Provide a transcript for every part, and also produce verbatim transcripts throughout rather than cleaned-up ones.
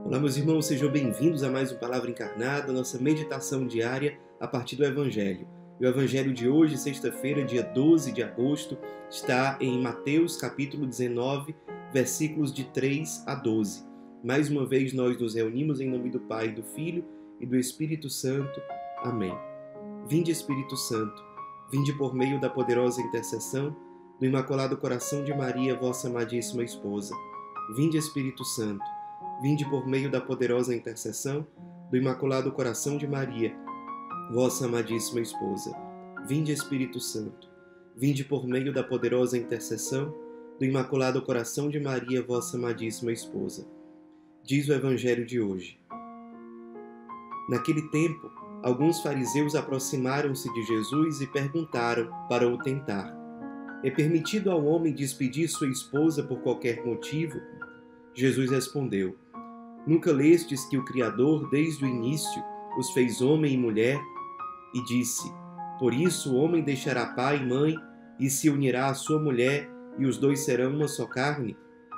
Olá, meus irmãos, sejam bem-vindos a mais um Palavra Encarnada, nossa meditação diária a partir do Evangelho. E o Evangelho de hoje, sexta-feira, dia doze de agosto, está em Mateus, capítulo dezenove, versículos de três a doze. Mais uma vez nós nos reunimos em nome do Pai, do Filho e do Espírito Santo. Amém. Vinde, Espírito Santo, vinde por meio da poderosa intercessão do Imaculado Coração de Maria, vossa amadíssima esposa. Vinde, Espírito Santo, vinde por meio da poderosa intercessão do Imaculado Coração de Maria, vossa amadíssima esposa. Vinde, Espírito Santo, vinde por meio da poderosa intercessão do Imaculado Coração de Maria, vossa amadíssima esposa. Diz o Evangelho de hoje. Naquele tempo, alguns fariseus aproximaram-se de Jesus e perguntaram para o tentar: é permitido ao homem despedir sua esposa por qualquer motivo? Jesus respondeu: nunca lestes que o Criador, desde o início, os fez homem e mulher? E disse: por isso o homem deixará pai e mãe e se unirá à sua mulher, e os dois serão uma só carne?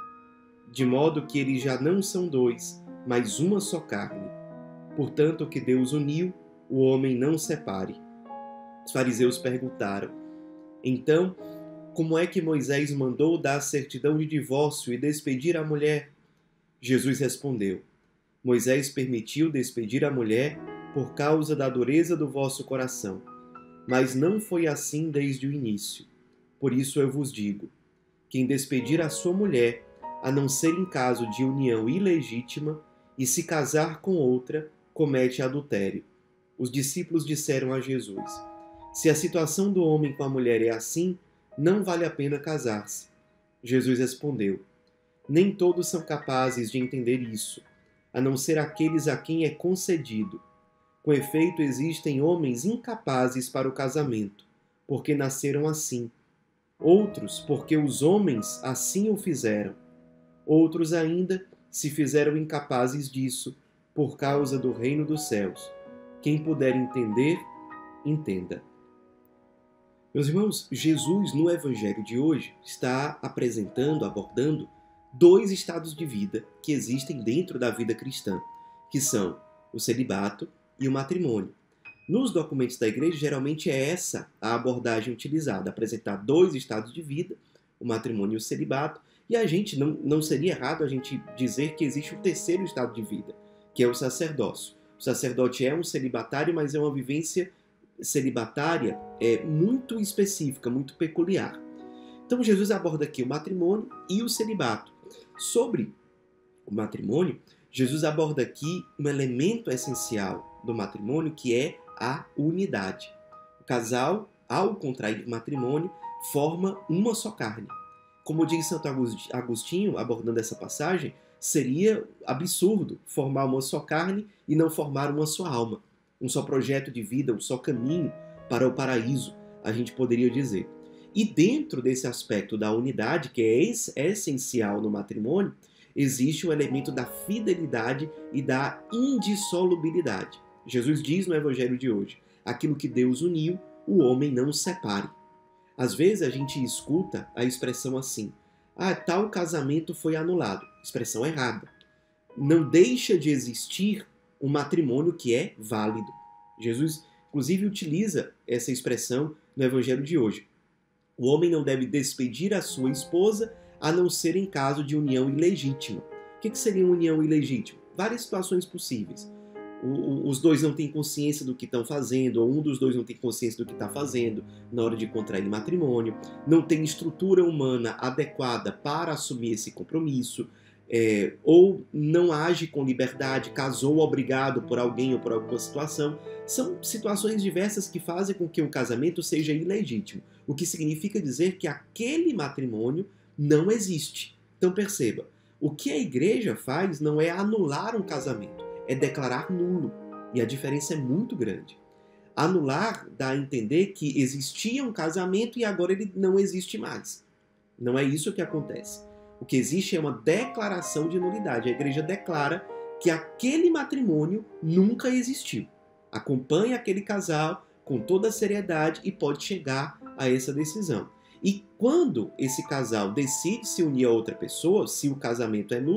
De modo que eles já não são dois, mas uma só carne. Portanto, o que Deus uniu, o homem não separe. Os fariseus perguntaram: então, como é que Moisés mandou dar certidão de divórcio e despedir a mulher? Jesus respondeu: Moisés permitiu despedir a mulher por causa da dureza do vosso coração, mas não foi assim desde o início. Por isso eu vos digo: quem despedir a sua mulher, a não ser em caso de união ilegítima, e se casar com outra, comete adultério. Os discípulos disseram a Jesus: se a situação do homem com a mulher é assim, não vale a pena casar-se. Jesus respondeu: nem todos são capazes de entender isso, a não ser aqueles a quem é concedido. Com efeito, existem homens incapazes para o casamento, porque nasceram assim. Outros, porque os homens assim o fizeram. Outros ainda se fizeram incapazes disso, por causa do reino dos céus. Quem puder entender, entenda. Meus irmãos, Jesus, no Evangelho de hoje, está apresentando, abordando, dois estados de vida que existem dentro da vida cristã, que são o celibato e o matrimônio. Nos documentos da igreja, geralmente é essa a abordagem utilizada, apresentar dois estados de vida, o matrimônio e o celibato, e a gente, não, não seria errado a gente dizer que existe um terceiro estado de vida, que é o sacerdócio. O sacerdote é um celibatário, mas é uma vivência celibatária é muito específica, muito peculiar. Então Jesus aborda aqui o matrimônio e o celibato. Sobre o matrimônio, Jesus aborda aqui um elemento essencial do matrimônio, que é a unidade. O casal, ao contrair matrimônio, forma uma só carne. Como diz Santo Agostinho, abordando essa passagem, seria absurdo formar uma só carne e não formar uma só alma. Um só projeto de vida, um só caminho para o paraíso, a gente poderia dizer. E dentro desse aspecto da unidade, que é essencial no matrimônio, existe o elemento da fidelidade e da indissolubilidade. Jesus diz no Evangelho de hoje: aquilo que Deus uniu, o homem não separe. Às vezes a gente escuta a expressão assim: ah, tal casamento foi anulado. Expressão errada. Não deixa de existir um matrimônio que é válido. Jesus, inclusive, utiliza essa expressão no Evangelho de hoje. O homem não deve despedir a sua esposa, a não ser em caso de união ilegítima. O que seria uma união ilegítima? Várias situações possíveis. Os dois não têm consciência do que estão fazendo, ou um dos dois não tem consciência do que está fazendo na hora de contrair matrimônio, não tem estrutura humana adequada para assumir esse compromisso, É, ou não age com liberdade, casou obrigado por alguém ou por alguma situação. São situações diversas que fazem com que o casamento seja ilegítimo, o que significa dizer que aquele matrimônio não existe. Então perceba, o que a igreja faz não é anular um casamento, é declarar nulo, e a diferença é muito grande. Anular dá a entender que existia um casamento e agora ele não existe mais. Não é isso que acontece. O que existe é uma declaração de nulidade. A igreja declara que aquele matrimônio nunca existiu. Acompanha aquele casal com toda a seriedade e pode chegar a essa decisão. E quando esse casal decide se unir a outra pessoa, se o casamento é nulo,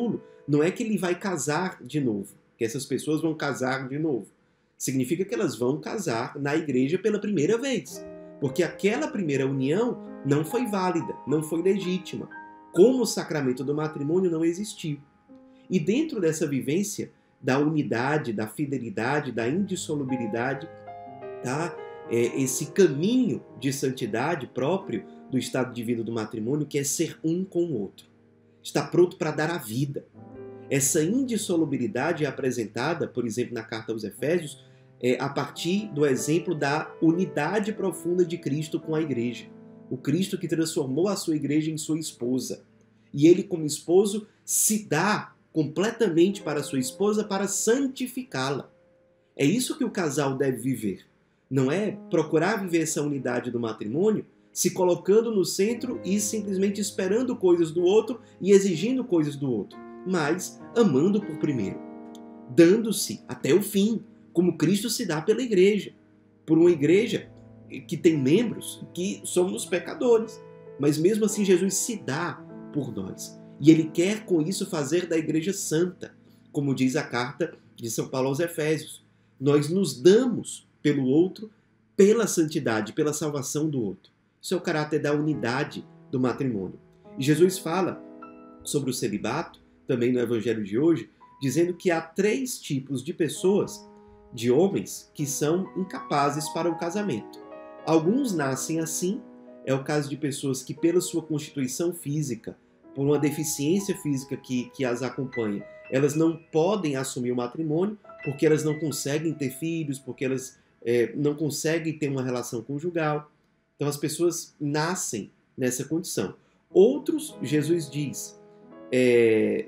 não é que ele vai casar de novo, que essas pessoas vão casar de novo. Significa que elas vão casar na igreja pela primeira vez, porque aquela primeira união não foi válida, não foi legítima, como o sacramento do matrimônio não existiu. E dentro dessa vivência da unidade, da fidelidade, da indissolubilidade, tá? É esse caminho de santidade próprio do estado de vida do matrimônio, que é ser um com o outro. Está pronto para dar a vida. Essa indissolubilidade é apresentada, por exemplo, na carta aos Efésios, é, a partir do exemplo da unidade profunda de Cristo com a igreja. O Cristo que transformou a sua igreja em sua esposa. E ele, como esposo, se dá completamente para a sua esposa para santificá-la. É isso que o casal deve viver. Não é procurar viver essa unidade do matrimônio se colocando no centro e simplesmente esperando coisas do outro e exigindo coisas do outro, mas amando por primeiro, dando-se até o fim, como Cristo se dá pela igreja, por uma igreja que tem membros que somos pecadores, mas mesmo assim Jesus se dá por nós. E ele quer com isso fazer da igreja santa, como diz a carta de São Paulo aos Efésios. Nós nos damos pelo outro, pela santidade, pela salvação do outro. Isso é o caráter da unidade do matrimônio. E Jesus fala sobre o celibato, também no Evangelho de hoje, dizendo que há três tipos de pessoas, de homens, que são incapazes para o casamento. Alguns nascem assim, é o caso de pessoas que, pela sua constituição física, por uma deficiência física que, que as acompanha, elas não podem assumir o matrimônio, porque elas não conseguem ter filhos, porque elas é, não conseguem ter uma relação conjugal. Então as pessoas nascem nessa condição. Outros, Jesus diz, é,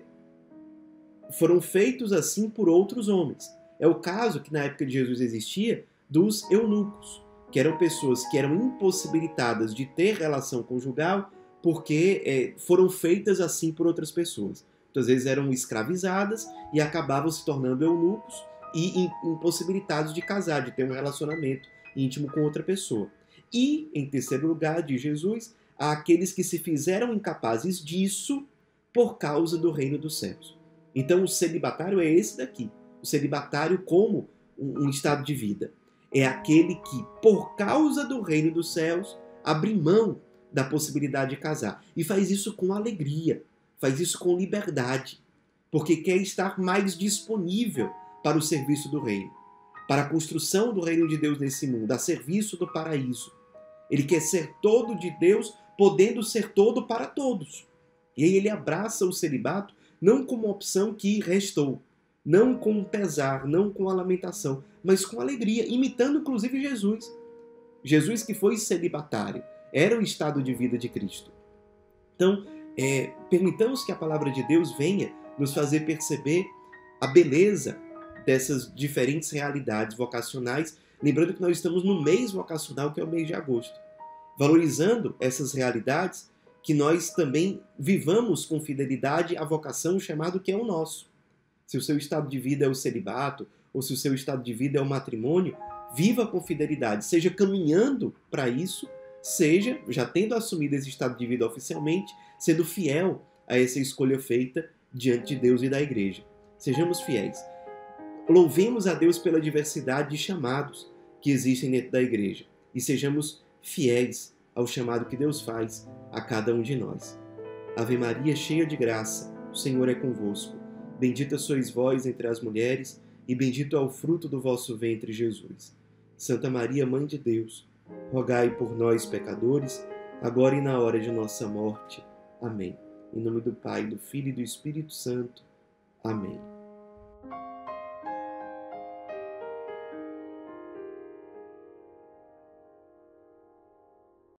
foram feitos assim por outros homens. É o caso que na época de Jesus existia dos eunucos, que eram pessoas que eram impossibilitadas de ter relação conjugal porque é, foram feitas assim por outras pessoas. Muitas vezes eram escravizadas e acabavam se tornando eunucos e impossibilitados de casar, de ter um relacionamento íntimo com outra pessoa. E, em terceiro lugar, diz Jesus, há aqueles que se fizeram incapazes disso por causa do reino dos céus. Então, o celibatário é esse daqui. O celibatário como um, um estado de vida. É aquele que, por causa do reino dos céus, abre mão da possibilidade de casar. E faz isso com alegria, faz isso com liberdade, porque quer estar mais disponível para o serviço do reino, para a construção do reino de Deus nesse mundo, a serviço do paraíso. Ele quer ser todo de Deus, podendo ser todo para todos. E aí ele abraça o celibato não como opção que restou, não com pesar, não com a lamentação, mas com alegria, imitando inclusive Jesus. Jesus que foi celibatário, era o estado de vida de Cristo. Então, é, permitamos que a palavra de Deus venha nos fazer perceber a beleza dessas diferentes realidades vocacionais, lembrando que nós estamos no mês vocacional, que é o mês de agosto. Valorizando essas realidades, que nós também vivamos com fidelidade a vocação chamada que é o nosso. Se o seu estado de vida é o celibato, ou se o seu estado de vida é o matrimônio, viva com fidelidade, seja caminhando para isso, seja, já tendo assumido esse estado de vida oficialmente, sendo fiel a essa escolha feita diante de Deus e da igreja. Sejamos fiéis. Louvemos a Deus pela diversidade de chamados que existem dentro da igreja e sejamos fiéis ao chamado que Deus faz a cada um de nós. Ave Maria, cheia de graça, o Senhor é convosco. Bendita sois vós entre as mulheres e bendito é o fruto do vosso ventre, Jesus. Santa Maria, Mãe de Deus, rogai por nós, pecadores, agora e na hora de nossa morte. Amém. Em nome do Pai, do Filho e do Espírito Santo. Amém.